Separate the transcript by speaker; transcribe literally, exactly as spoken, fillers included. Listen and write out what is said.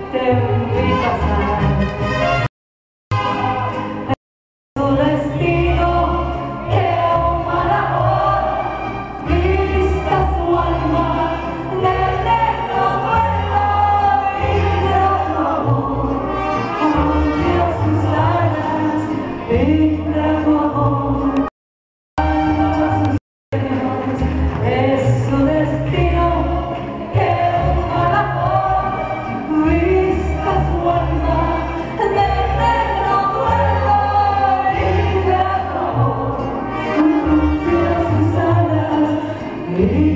Speaker 1: te vi pasar. Su destino que un mal amor vista su alma de negro duelo y gran amor. Hundió sus alas entre tu amor. Es su destino que un mal amor vista su alma de negro duelo y gran amor. Hundió sus alas y